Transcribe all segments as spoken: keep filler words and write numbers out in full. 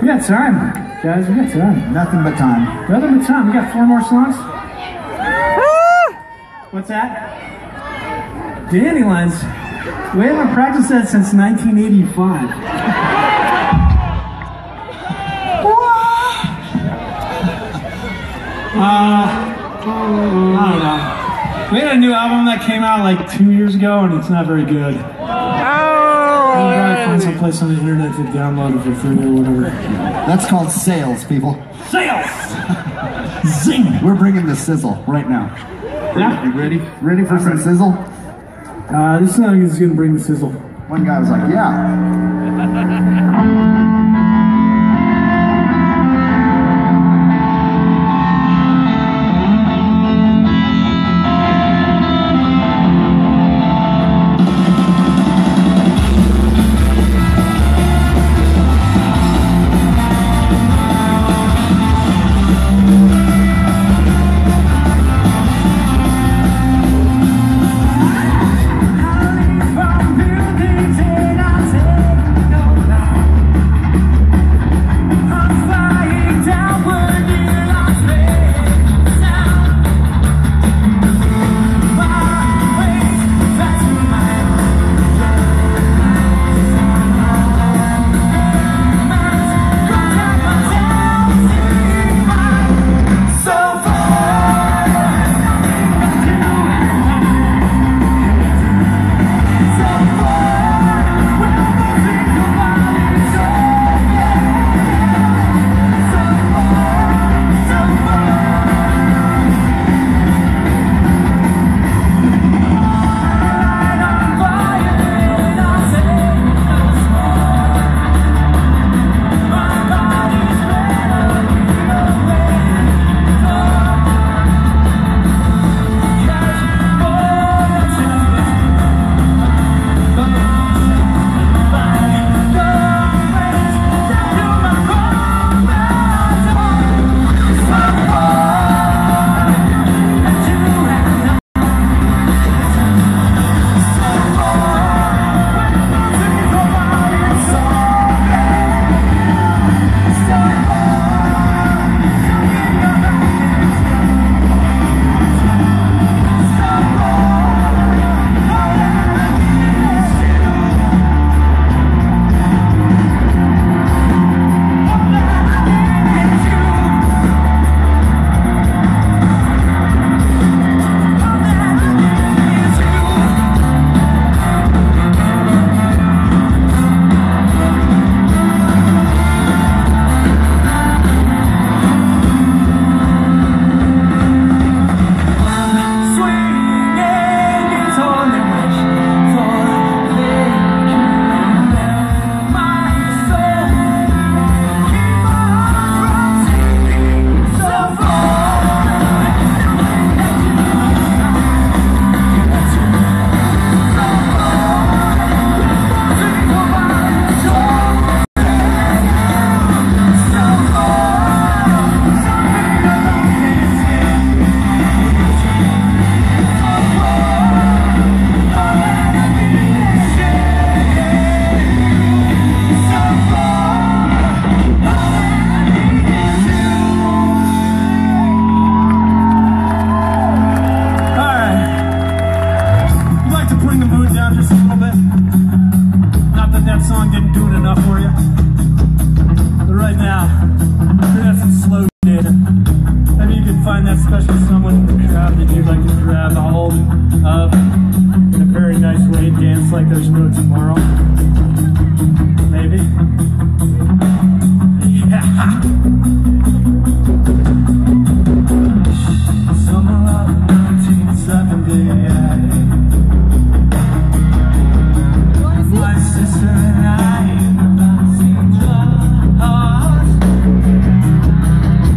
We got time, guys. We got time. Nothing but time. Nothing but time. We got four more songs. What's that? Dandelions. We haven't practiced that since nineteen eighty-five. uh, I don't know. We had a new album that came out like two years ago, and it's not very good. I'll probably find some place on the internet to download it for free or whatever. That's called sales, people. Sales! Zing! We're bringing the sizzle right now. Yeah. You ready? Ready for some sizzle? Uh, this song is gonna bring the sizzle. One guy was like, yeah. My sister and I in the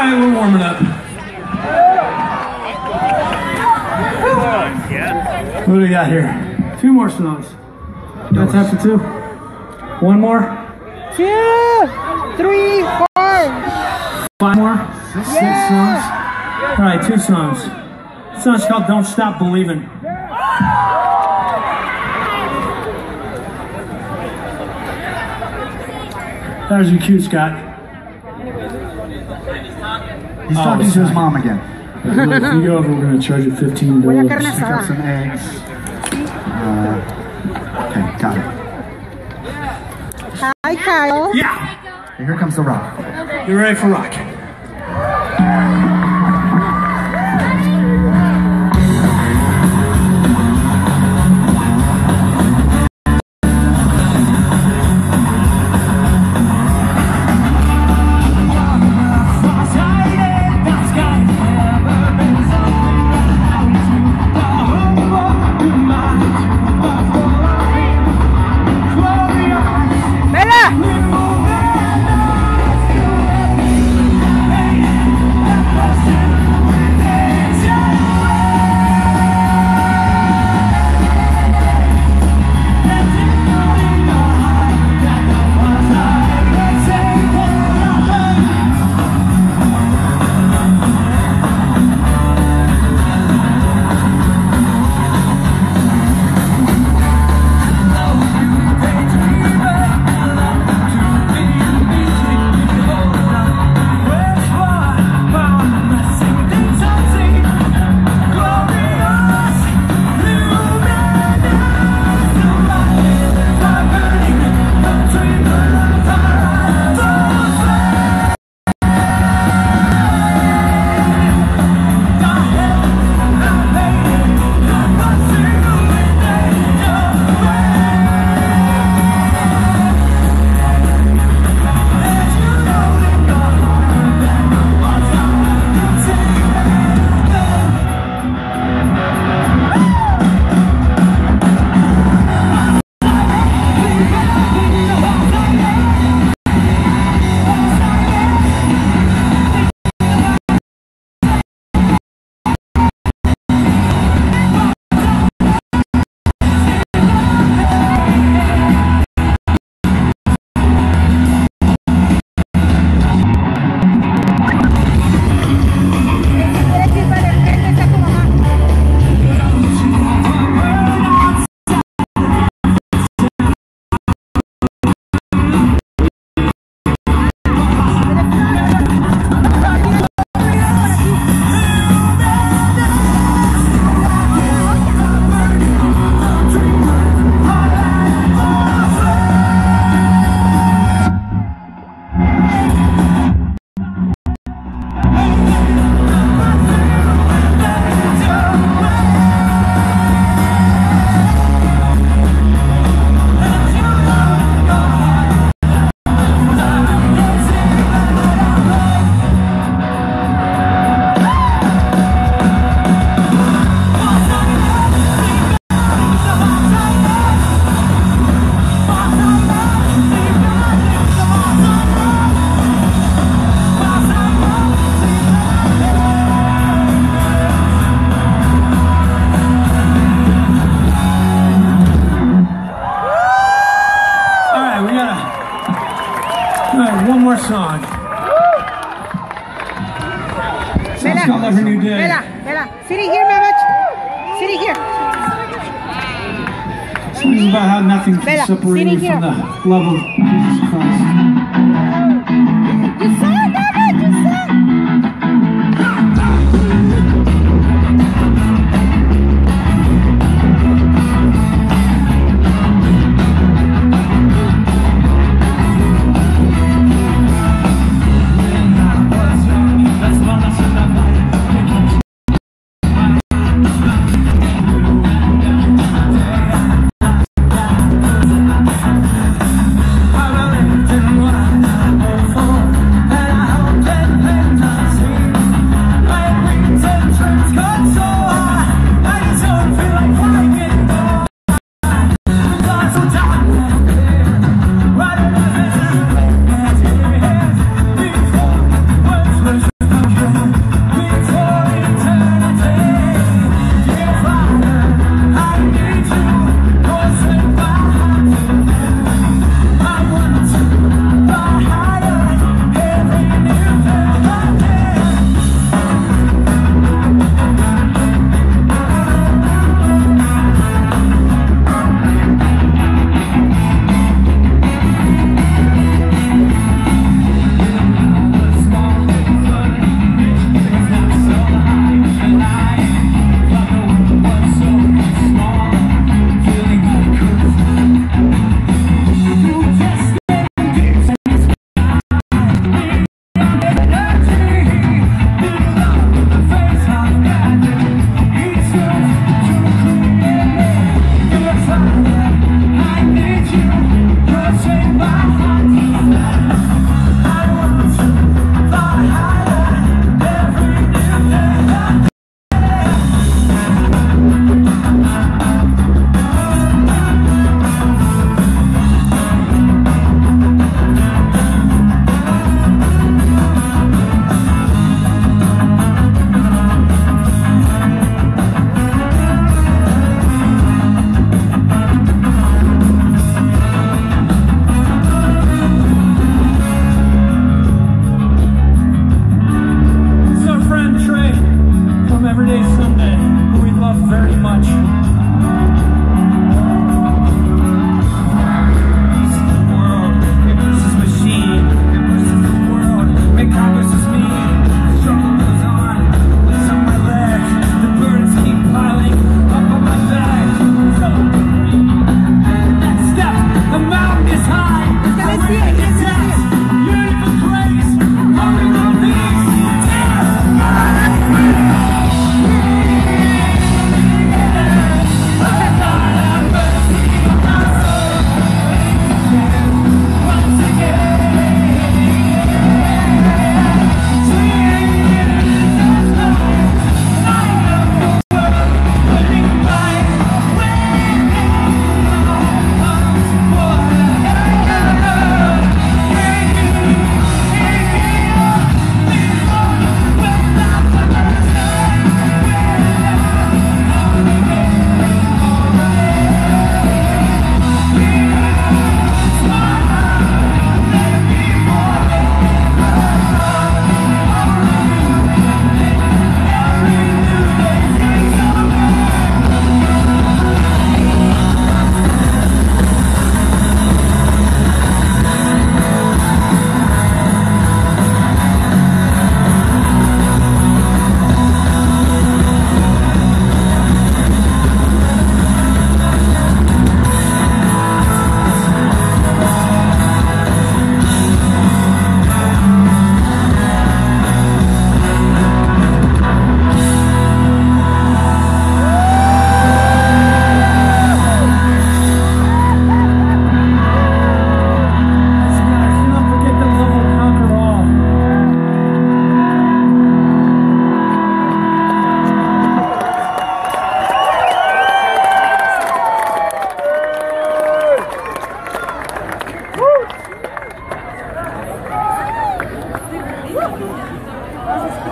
right, we're warming up. What do we got here? Two more songs. That's after two. One more. Two, three, four. Five more. Six, yeah. six songs. All right, two songs. This song's called "Don't Stop Believing." That was your cue, Scott. He's Oh, talking to his sorry. mom again. Look, if you go over, we're going to charge you fifteen Voy a dollars. carne Pick up some asada. eggs. Uh, okay, got it. Hi, Kyle. Yeah! Okay, here comes the rock. You ready for rock? One more song. Song's called Every New Day. Bella, Bella, sitting here, Mamach. Sitting here. Song's about how nothing can Bella, separate sitting you here. from the love of Jesus Christ. You sang, Mamach, you sang.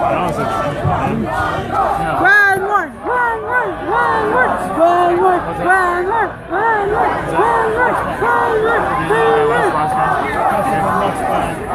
One more, one more, one more, one more, one more, one more,